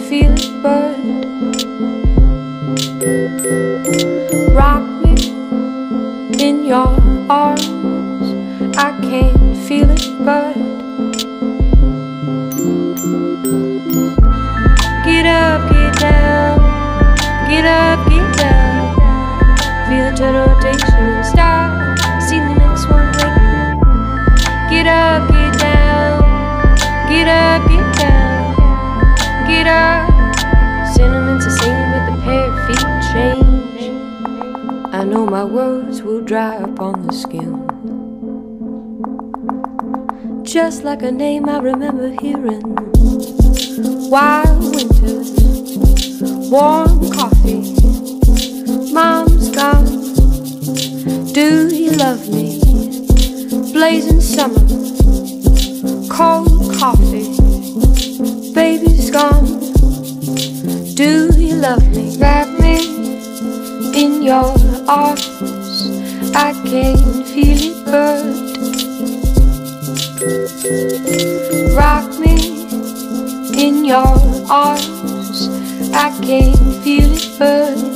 feel it burn. Rock me in your arms, I can't feel it burn. Get up, get down, get up, get down. Feel the turn rotation and start. See the next one waiting. Get up, get down, get up, get down, get up. Sentiments the same, but the pair of feet change. I know my words will dry up on the skin, just like a name I remember hearing. Wild winters, warm coffee, mom's gone. Do you love me? Blazing summer, cold coffee, baby's gone. Do you love me? Wrap me in your arms, I can feel it burn. Rock me in your arms, I can feel it burn.